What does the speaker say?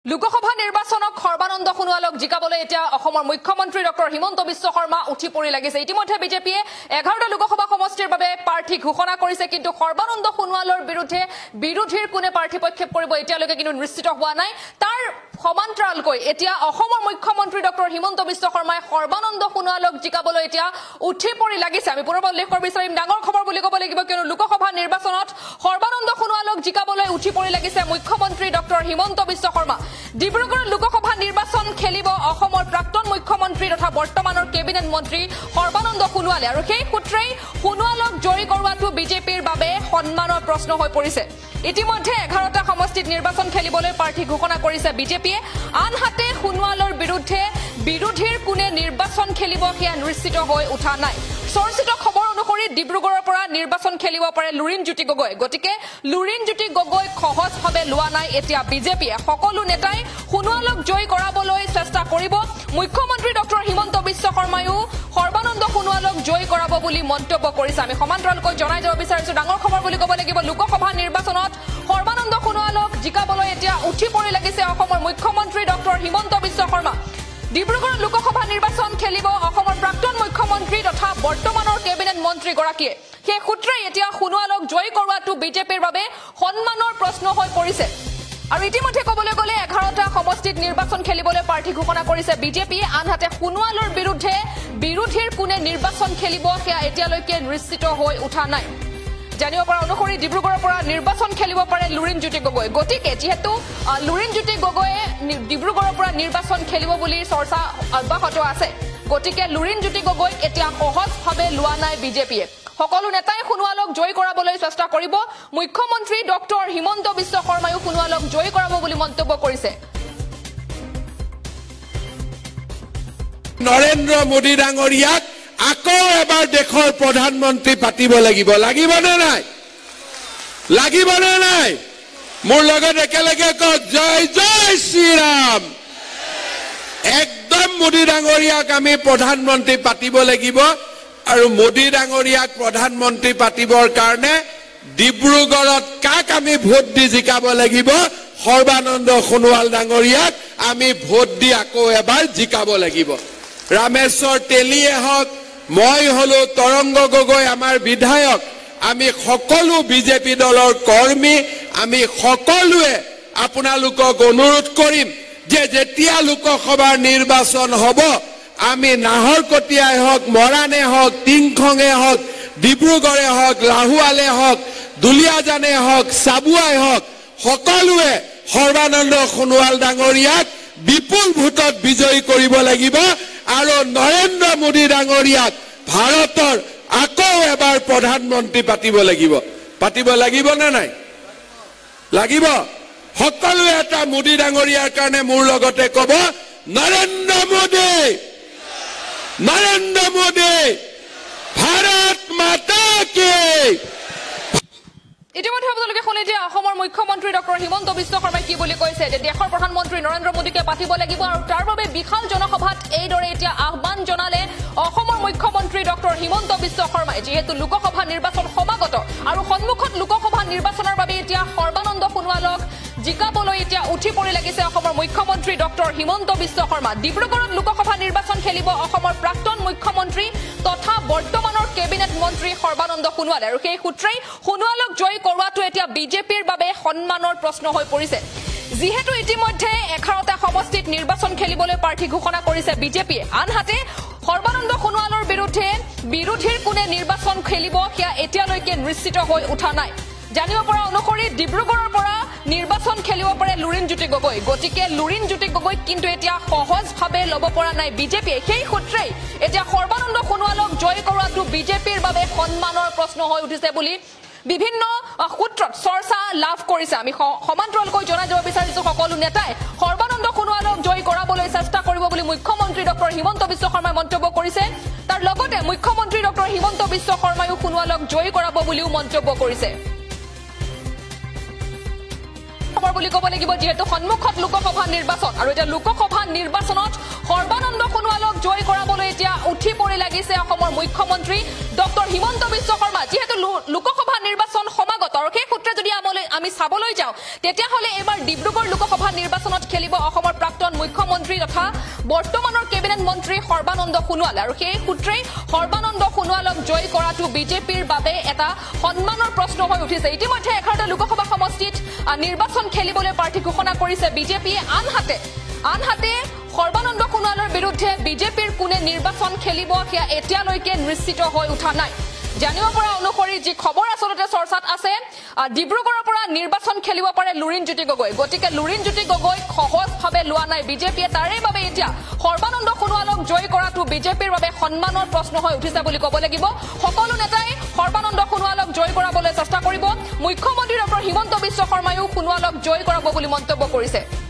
লোকসভা নিৰ্বাচনক সৰ্বানন্দ সোণোৱালক জিকাবলৈ এতিয়া অসমৰ মুখ্যমন্ত্ৰী ডক্টৰ হিমন্ত বিশ্ব শৰ্মা উঠি পৰি লাগিছে। ইতিমধ্যে বিজেপিয়ে 11টা লোকসভা সমষ্টিৰ বাবে প্ৰাৰ্থী ঘোষণা কৰিছে, কিন্তু সৰ্বানন্দ সোণোৱালৰ বিৰুদ্ধে বিৰোধীৰ কোনে প্ৰাৰ্থী প্ৰক্ষেপ কৰিব এতিয়ালৈকে কিন্তু নিশ্চিত হোৱা নাই। তাৰ সমান্তৰালকৈ এতিয়া অসমৰ মুখ্যমন্ত্ৰী ডক্টৰ হিমন্ত বিশ্ব শৰ্মাই সৰ্বানন্দ সোণোৱালক জিকাবলৈ এতিয়া উঠি পৰি লাগিছে। আমি পুনৰ উল্লেখ কৰিব বিচাৰিম, ডাঙৰ খবৰ বুলি ক'ব লাগিব, কিয়নো লোকসভা নিৰ্বাচনত সৰ্বানন্দ সোণোৱালক জিকাবলৈ উঠি পৰি লাগিছে মুখ্যমন্ত্ৰী ডক্টৰ হিমন্ত বিশ্ব শৰ্মা। ডিব্ৰুগড় লোকসভা নিৰ্বাচন খেলিব অসমৰ প্ৰাক্তন মুখ্যমন্ত্ৰী তথা বৰ্তমানৰ কেবিনেট মন্ত্ৰী সৰ্বানন্দ সোণোৱালে, আৰু সেই সূত্ৰেই সোণোৱালক জয়ী কৰোৱাটো বিজেপিৰ বাবে সন্মানৰ প্ৰশ্ন হৈ পৰিছে। ইতিমধ্যে 11টা সমষ্টিত নিৰ্বাচন খেলিবলৈ প্ৰাৰ্থী ঘোষণা কৰিছে বিজেপিয়ে, আনহাতে সোণোৱালৰ বিৰুদ্ধে বিৰোধীৰ কোনে নিৰ্বাচন খেলিব সেয়া নিশ্চিত হৈ উঠা নাই। চৰ্চিত খবৰ অনুসৰি ডিব্ৰুগড়ৰ পৰা নিৰ্বাচন খেলিব পাৰে লুৰিণজ্যোতি গগৈ, গতিকে লুৰিণজ্যোতি গগৈক সহজভাৱে লোৱা নাই এতিয়া বিজেপিয়ে। সকলো নেতাই সোণোৱালক জয়ী কৰাবলৈ চেষ্টা কৰিব। মুখ্যমন্ত্ৰী ডক্টৰ হিমন্ত বিশ্ব শৰ্মায়ো সৰ্বানন্দ সোণোৱালক জয়ী কৰাব বুলি মন্তব্য কৰিছে। আমি সমান্তৰালকৈ জনাই যাব বিচাৰিছো, ডাঙৰ খবৰ বুলি ক'ব লাগিব, লোকসভা নিৰ্বাচনত সৰ্বানন্দ সোণোৱালক জিকাবলৈ এতিয়া উঠি পৰি লাগিছে অসমৰ মুখ্যমন্ত্ৰী ডক্টৰ হিমন্ত বিশ্ব শৰ্মা। ডিব্ৰুগড় লোকসভা নিৰ্বাচন খেলিব অসমৰ প্ৰাক্তন মুখ্যমন্ত্ৰী তথা বৰ্তমানৰ কেবিনেট মন্ত্ৰীগৰাকীয়ে। সেই সূত্ৰেই এতিয়া সোণোৱালক জয়ী কৰোৱাটো বিজেপিৰ বাবে সন্মানৰ প্ৰশ্ন হৈ পৰিছে। আৰু ইতিমধ্যে ক'বলৈ গ'লে 11টা সমষ্টিত নিৰ্বাচন খেলিবলৈ প্ৰাৰ্থী ঘোষণা কৰিছে বিজেপিয়ে, আনহাতে সোণোৱালৰ বিৰুদ্ধে বিৰোধীৰ কোনে নিৰ্বাচন খেলিব সেয়া এতিয়ালৈকে নিশ্চিত হৈ উঠা নাই। জানিব পৰা অনুসৰি ডিব্ৰুগড়ৰ পৰা নিৰ্বাচন খেলিব পাৰে লুৰিণজ্যোতি গগৈ, গতিকে যিহেতু লুৰিণজ্যোতি গগৈয়ে ডিব্ৰুগড়ৰ পৰা নিৰ্বাচন খেলিব বুলি চৰ্চা অব্যাহত আছে, গতিকে লুৰিণজ্যোতি গগৈক এতিয়া সহজভাৱে লোৱা নাই বিজেপিয়ে। সকলো নেতাই সোণোৱালক জয়ী কৰাবলৈ চেষ্টা কৰিব। মুখ্যমন্ত্ৰী ডক্টৰ হিমন্ত বিশ্ব শৰ্মায়ো সোণোৱালক জয়ী কৰাব বুলি মন্তব্য কৰিছে। নৰেন্দ্ৰ মোদী ডাঙৰীয়াক আকৌ এবাৰ দেশৰ প্ৰধানমন্ত্ৰী পাতিব লাগিব, লাগিবনে নাই? লাগিবনে নাই? মোৰ লগত একেলগে কওক, জয় জয় শ্ৰীৰাম। একদম মোদী ডাঙৰীয়াক আমি প্ৰধানমন্ত্ৰী পাতিব লাগিব, আৰু মোদী ডাঙৰীয়াক প্ৰধানমন্ত্ৰী পাতিবৰ কাৰণে ডিব্ৰুগড়ত কাক আমি ভোট দি জিকাব লাগিব? সৰ্বানন্দ সোণোৱাল ডাঙৰীয়াক আমি ভোট দি আকৌ এবাৰ জিকাব লাগিব। ৰামেশ্বৰ তেলীয়ে হওক, মই হলো তৰংগ গগৈ আমাৰ বিধায়ক, আমি সকলো বিজেপি দলৰ কৰ্মী, আমি সকলোৱে আপোনালোকক অনুৰোধ কৰিম যে যেতিয়া লোকসভাৰ নিৰ্বাচন হ'ব, আমি নাহৰকটীয়াই হওক, মৰাণে হওক, টিংখঙে হওক, ডিব্ৰুগড়ে হওক, লাহোৱালে হওক, দুলীয়াজানে হওক, চাবুৱাই হওক, সকলোৱে সৰ্বানন্দ সোণোৱাল ডাঙৰীয়াক বিপুল ভোটত বিজয়ী কৰিব লাগিব, আৰু নৰেন্দ্ৰ মোদী ডাঙৰীয়াক ভাৰতৰ আকৌ এবাৰ প্ৰধানমন্ত্ৰী পাতিব লাগিব। পাতিব লাগিব নে নাই? লাগিব। সকলোৱে এটা মোদী ডাঙৰীয়াৰ কাৰণে মোৰ লগতে ক'ব, নৰেন্দ্ৰ মোদী, নৰেন্দ্ৰ মোদী, ভাৰত মাতা কি। ইতিমধ্যে আপোনালোকে শুনে যে অসমৰ মুখ্যমন্ত্ৰী ডক্টৰ হিমন্ত বিশ্ব শৰ্মাই কি বুলি কৈছে যে দেশৰ প্ৰধানমন্ত্ৰী নৰেন্দ্ৰ মোদীকে পাতিব লাগিব, আৰু তাৰ বাবে বিশাল জনসভাত এইদৰে এতিয়া আহ্বান জনালে অসমৰ মুখ্যমন্ত্ৰী ডক্টৰ হিমন্ত বিশ্ব শৰ্মাই। যিহেতু লোকসভা নিৰ্বাচন সমাগত আৰু সন্মুখত লোকসভা নিৰ্বাচনৰ বাবে এতিয়া সৰ্বানন্দ সোণোৱালক জিকাবলৈ এতিয়া উঠি পৰি লাগিছে অসমৰ মুখ্যমন্ত্ৰী ডক্টৰ হিমন্ত বিশ্ব শৰ্মা। ডিব্ৰুগড়ত লোকসভা নিৰ্বাচন খেলিব অসমৰ প্ৰাক্তন মুখ্যমন্ত্ৰী তথা বৰ্তমানৰ কেবিনেট মন্ত্ৰী সৰ্বানন্দ সোণোৱালে, আৰু সেই সূত্ৰেই সোণোৱালক জয়ী কৰোৱাটো এতিয়া বিজেপিৰ বাবে সন্মানৰ প্ৰশ্ন হৈ পৰিছে। যিহেতু ইতিমধ্যে 11টা সমষ্টিত নিৰ্বাচন খেলিবলৈ প্ৰাৰ্থী ঘোষণা কৰিছে বিজেপিয়ে, আনহাতে সৰ্বানন্দ সোণোৱালৰ বিৰুদ্ধে বিৰোধীৰ কোনে নিৰ্বাচন খেলিব সেয়া এতিয়ালৈকে নিশ্চিত হৈ উঠা নাই। জানিব পৰা অনুসৰি ডিব্ৰুগড়ৰ পৰা নিৰ্বাচন খেলিব পাৰে লুৰিণজ্যোতি গগৈ, গতিকে লুৰিণজ্যোতি গগৈক কিন্তু এতিয়া সহজভাৱে ল'ব পৰা নাই বিজেপিয়ে। সেই সূত্ৰেই এতিয়া সৰ্বানন্দ সোণোৱালক জয়ী কৰোৱাটো বিজেপিৰ বাবে সন্মানৰ প্ৰশ্ন হৈ উঠিছে বুলি বিভিন্ন সূত্ৰত চৰ্চা লাভ কৰিছে। আমি সমান্তৰালকৈ জনাই যাব বিচাৰিছো, সকলো নেতাই সৰ্বানন্দ সোণোৱালক জয়ী কৰাবলৈ চেষ্টা কৰিব বুলি মুখ্যমন্ত্ৰী ডক্টৰ হিমন্ত বিশ্ব শৰ্মাই মন্তব্য কৰিছে। তাৰ লগতে মুখ্যমন্ত্ৰী ডক্টৰ হিমন্ত বিশ্ব শৰ্মায়ো সোণোৱালক জয়ী কৰাব বুলিও মন্তব্য কৰিছে। খবৰ বুলি ক'ব লাগিব, যিহেতু সন্মুখত লোকসভা নিৰ্বাচন, আৰু এতিয়া লোকসভা নিৰ্বাচনত সৰ্বানন্দ সোণোৱালক জয়ী কৰাবলৈ এতিয়া উঠি পৰি লাগিছে অসমৰ মুখ্যমন্ত্ৰী ডক্টৰ হিমন্ত বিশ্ব শৰ্মা। যিহেতু লোকসভা নিৰ্বাচন সমাগত, আৰু সেই সূত্ৰে যদি আমি চাবলৈ যাওঁ তেতিয়াহ'লে এবাৰ ডিব্ৰুগড় লোকসভা নিৰ্বাচনত খেলিব অসমৰ প্ৰাক্তন মুখ্যমন্ত্ৰী তথা বৰ্তমানৰ কেবিনেট মন্ত্ৰী সৰ্বানন্দ সোণোৱাল আৰু সেই সূত্ৰেই সৰ্বানন্দ সোণোৱালক জয় কৰাটো বিজেপিৰ বাবে এটা সন্মানৰ প্ৰশ্ন হৈ উঠিছে ইতিমধ্যে 11টা লোকসভা সমষ্টিত নিৰ্বাচন খেলিবলৈ প্ৰাৰ্থী ঘোষণা কৰিছে বিজেপিয়ে আনহাতে সৰ্বানন্দ সোণোৱালৰ বিৰুদ্ধে বিজেপিৰ কোনে নিৰ্বাচন খেলিব সেয়া এতিয়ালৈকে নিশ্চিত হৈ উঠা নাই জানিব পৰা অনুসৰি যি খবৰ আসলতে চৰ্চাত আছে ডিব্ৰুগড়ৰ পৰা নিৰ্বাচন খেলিব পাৰে লুৰিণজ্যোতি গগৈ গতিকে লুৰিণজ্যোতি গগৈ সহজভাৱে লোৱা নাই বিজেপিয়ে তাৰে বাবে এতিয়া সৰ্বানন্দ সোণোৱালক জয় কৰাটো বিজেপিৰ বাবে সন্মানৰ প্ৰশ্ন হৈ উঠিছে বুলি ক'ব লাগিব সকলো নেতাই সৰ্বানন্দ সোণোৱালক জয় কৰাবলৈ চেষ্টা কৰিব মুখ্যমন্ত্ৰী ডক্টৰ হিমন্ত বিশ্ব শৰ্মায়ো সোণোৱালক জয় কৰাব বুলি মন্তব্য কৰিছে